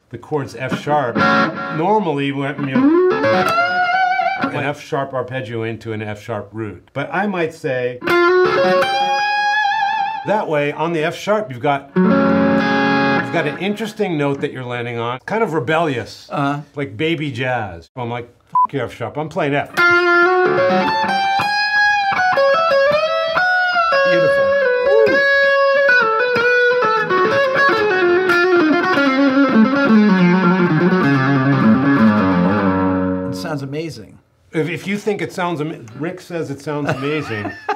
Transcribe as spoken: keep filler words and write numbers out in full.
the chord's F sharp. Normally, when you an F sharp arpeggio into an F sharp root. But I might say that way on the F sharp you've got you've got an interesting note that you're landing on, kind of rebellious, uh-huh. like baby jazz. I'm like, F your F sharp, I'm playing F. Beautiful. It sounds amazing. If, if you think it sounds amazing, Rick says it sounds amazing.